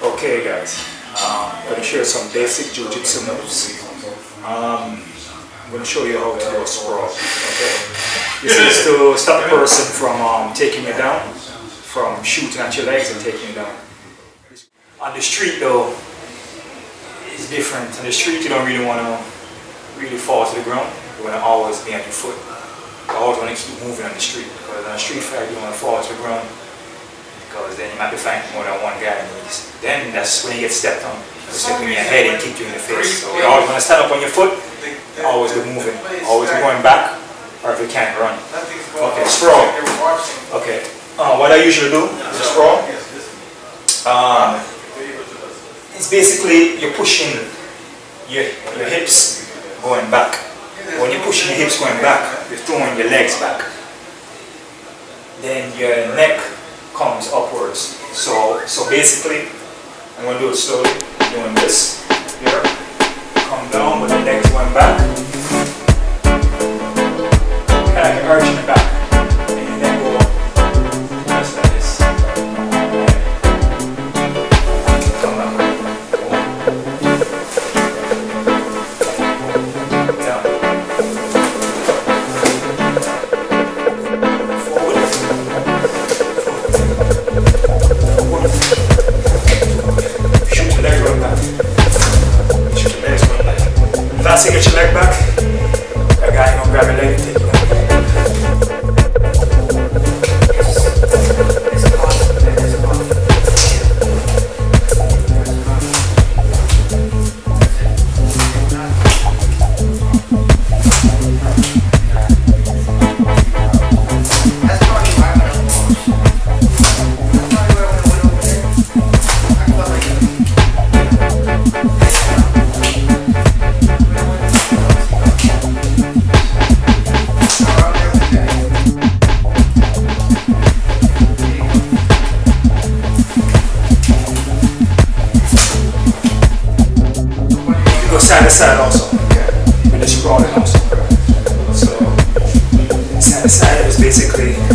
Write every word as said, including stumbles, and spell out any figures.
Okay guys, um, I'm going to share some basic jiu-jitsu moves. Um, I'm going to show you how to do a sprawl. Okay? This is to stop the person from um, taking you down, from shooting at your legs and taking you down. On the street though, it's different. On the street you don't really want to really fall to the ground. You want to always be on your foot. You always want to keep moving on the street, because on a street fight you don't want to fall to the ground, because then you might be fighting more than one guy, and then that's when you get stepped on. Step in your head and kick you in the face. So you always want to stand up on your foot, always be moving, always be going back, or if you can't run. Okay, sprawl. Okay, uh, what I usually do is a sprawl. Um, it's basically you're pushing your, your hips going back. When you're pushing your hips going back, you're throwing your legs back. Then your neck comes upwards. So, so basically, I'm going to do it slowly, doing this here. Come down with the legs going back. Kind of like an arch in the back. And then go up. Just like this. Come down. Down. Forward. Forward. Shoot your leg right back. Shoot your legs right back. Fast you get your leg back, that guy gonna grab your leg and take you out. Side to side also, okay. With the sprawling also. So, side to side is basically